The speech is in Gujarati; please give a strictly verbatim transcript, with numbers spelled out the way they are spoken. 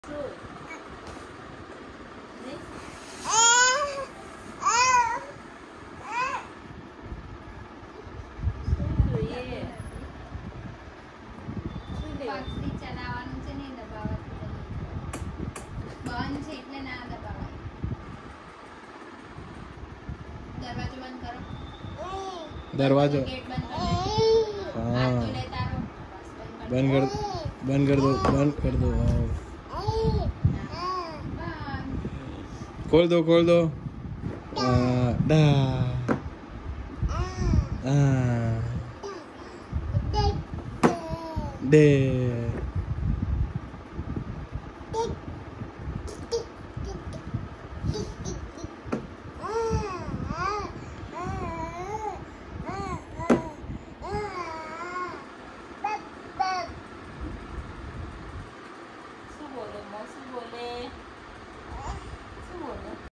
दरवाजा हाँ बंद कर बंद कर दो बंद कर दो खोल दो खोल दो डा डे